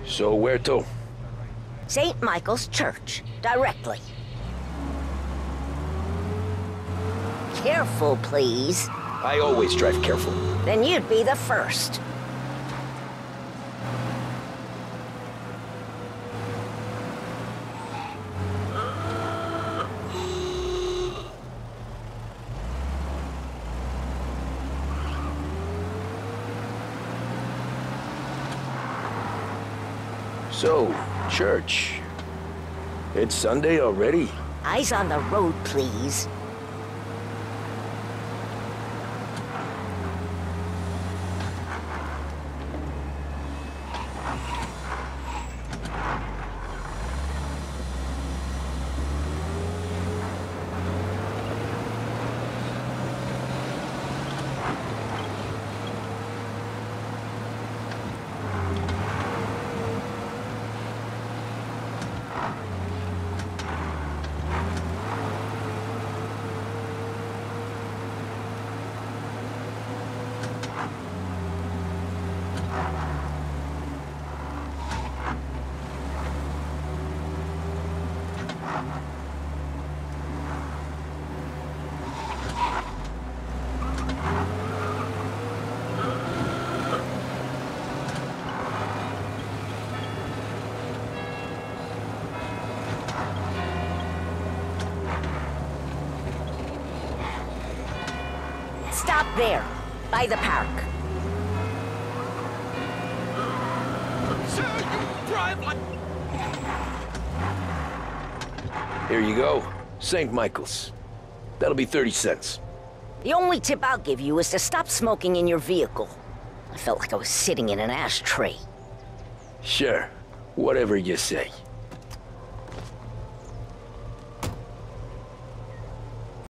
So where to? St. Michael's Church, directly. Careful, please. I always drive careful. Then you'd be the first. So, church. It's Sunday already? Eyes on the road, please. Stop there, by the park. Sir, you drive like... Here you go. St. Michael's. That'll be 30 cents. The only tip I'll give you is to stop smoking in your vehicle. I felt like I was sitting in an ashtray. Sure. Whatever you say.